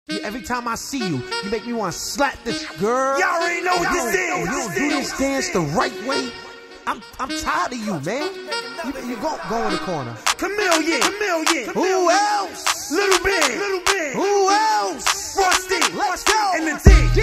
Every time I see you, you make me want to slap this girl. Y'all already know what this is. You don't do this dance the right way. I'm tired of you, man. You go in the corner. Chameleon. Who else? Little Ben. Who else? Frosty. Let's go. And the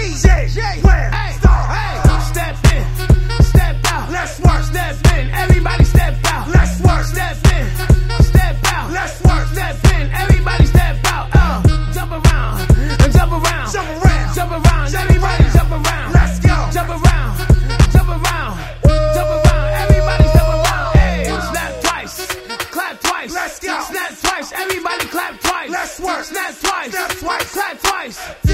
DJ. Wham. Hey. Step in, step out. Let's work. Step in, everybody step out. Let's work. Step in, step out. Let's work. Step in, everybody step out. Jump around, jump around, Jump around. jump around. Everybody jump around. Let's go. Jump around, jump around, jump around. Everybody jump around. Hey, snap twice, clap twice. Let's go. Snap twice, everybody clap twice. Let's work. Snap twice, Snap twice. clap twice.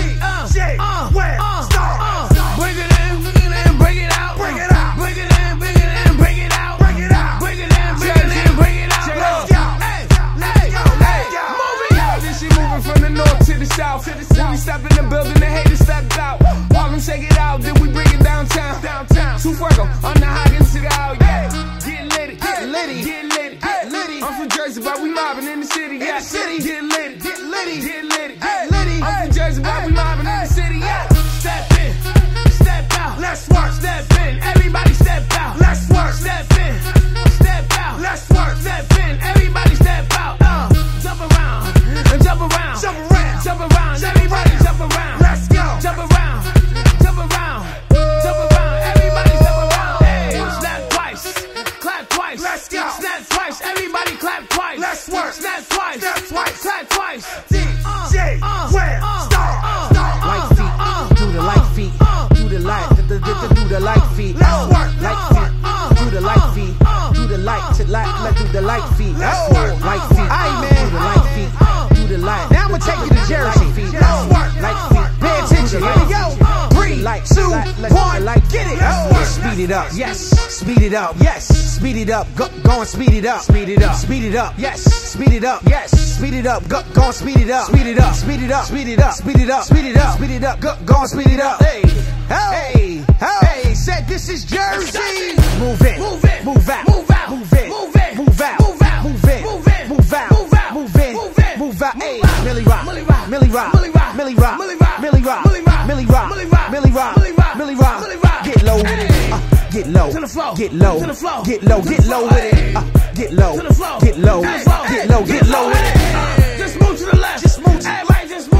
DJ. Wham. Start. Bring it in, bring it out. Bring it out. Bring it in, bring it in, bring it out. Bring it out. Bring it in, bring it in, bring it out. Let's go. Hey, Let's go. Let's go. move it. Then she moving from the north to the south. When we step in the building, the haters step out. Harlem, shake it out, then we bring it downtown. Two Fuego, on the high and sit out, yeah. Get litty, Get litty. get litty, Get litty. I'm from Jersey, but we mobbing in the city, yeah. city. Get litty, Get litty. get litty, Get litty. I'm from Jersey, but we mobbing in the city, yeah. Step in, step out. Let's work. Step in, everybody step out. Let's work. Step in, step out. Let's work. Step in, everybody step out. Jump around, jump around, Jump around. jump around. Everybody jump around. Let's go. Jump around, jump around, jump around. Everybody jump around. Hey, snap twice, clap twice. Let's go. Snap twice, everybody clap twice. Let's work. Snap twice, Snap twice. clap twice. DJ. Wham. Start. Light feet, do the light feet, do the light, do the light feet. Let's work. Light feet, do the light feet, do the light to light, let's do the light feet. Let's work. Light feet, aight man, do the light feet, do the light. Now I'ma take you to Jersey. Let's work. Light feet, pay attention, here we go. 3, 2, 1, get it. Speed it up, yes. Speed it up, yes. Speed it up, go and speed it up. Speed it up, speed it up, yes. Speed it up, yes. Speed it up, go and speed it up. Speed it up, speed it up, speed it up, speed it up, speed it up, speed it up, go and speed it up. Hey, hey, hey, said this is Jersey. Move in, Move in, move out, move out, move in, move in, move out, move out, move in, move in, move out, move out, move in, move in, move out. Hey, move out. Millie Rock, Millie Rock, Millie Rock, Millie Rock, Millie Rock, Millie Rock, Millie Rock, Millie Rock, Millie Rock, Millie Rock, Millie Rock, Millie Rock, Millie Rock, Millie Rock. get low with it, get low, To the floor, get low, to the floor, get low, to the get low floor. with it, get low, To the floor, get low, to the floor. get low, get low with it. Just move to the left. Just move to- Everybody just move